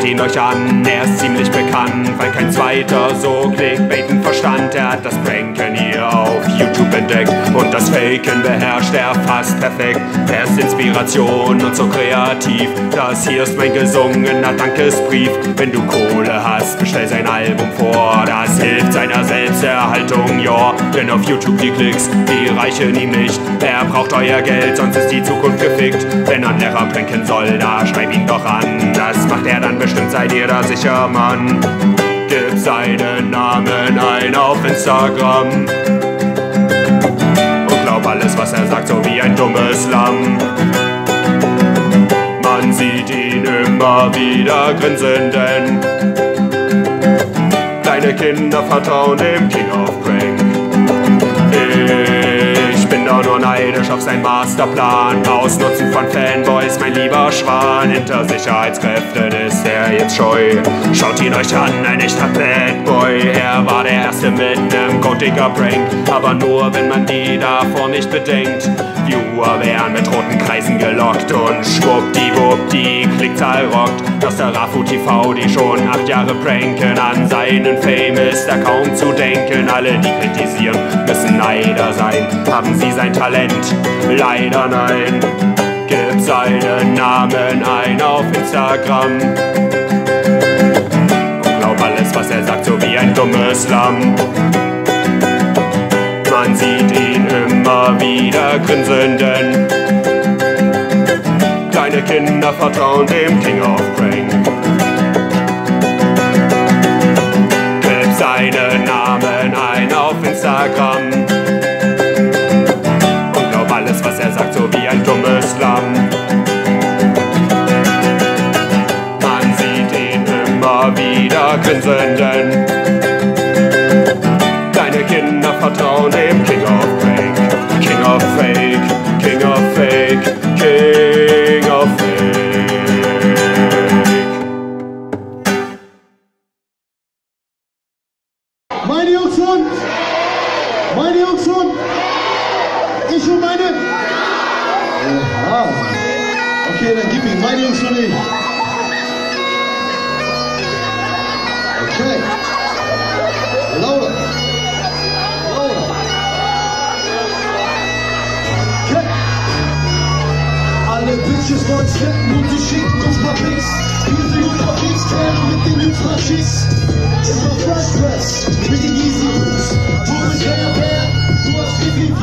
Schaut ihn euch an, er ist ziemlich bekannt, weil kein zweiter so clickbaiten verstand. Er hat das Pranken hier auf YouTube entdeckt und das Faken beherrscht er fast perfekt. Er ist Inspiration und so kreativ, das hier ist mein gesungener Dankesbrief. Wenn du Kohle hast, bestell sein Album vor, das hilft seiner Selbsterhaltung, ja. Denn auf YouTube die Klicks, die reichen ihm nicht. Er braucht euer Geld, sonst ist die Zukunft gefickt. Wenn er einen Lehrer pranken soll, da schreib ihn doch an. Das macht er dann bestimmt, seid ihr da sicher, Mann. Gib seinen Namen ein auf Instagram und glaub alles, was er sagt, so wie ein dummes Lamm. Man sieht ihn immer wieder grinsen, denn kleine Kinder vertrauen dem King of Prank. Ich bin doch nur neidisch auf seinen Masterplan. Ausnutzen von Fanboys, mein lieber Schwan. Hinter Sicherheitskräften ist er jetzt scheu. Schaut ihn euch an, ein echter Bad Boy. Er war der Erste mit nem Gold-Digger-Prank, aber nur, wenn man die davor nicht bedenkt. Viewer werden mit roten Kreisen gelockt und schwuppdiwupp die Klickzahl rockt. Dass der Rafu TV, die schon 8 Jahre pranken, an seinen Fame ist da kaum zu denken. Alle, die kritisieren, müssen Neider sein. Haben sie sein Talent? Leider nein. Gib seinen Namen ein auf Instagram und glaub alles, was er sagt, so wie ein dummes Lamm. Man sieht ihn immer wieder grinsen, denn kleine Kinder vertrauen dem King of Prank. Gib seinen Namen ein auf Instagram und glaub alles, was er sagt, so wie ein dummes Lamm. Man sieht ihn immer wieder grinsen, denn kleine Kinder vertrauen dem King of Prank. King of Fake, King of Fake, King of Fake. Meine Jungs und ich und meine. Aha. Okay, dann gib ihn. Meine Jungs und ich. Okay. Lauter. Alle Bitches wollen snappen und sie schicken uns mal Pics. Wir sind unterwegs, Kerle mit den Ultra-Schicks. Immer Fresh Press mit den Yeezy Boots. Du bist wer, du hast viel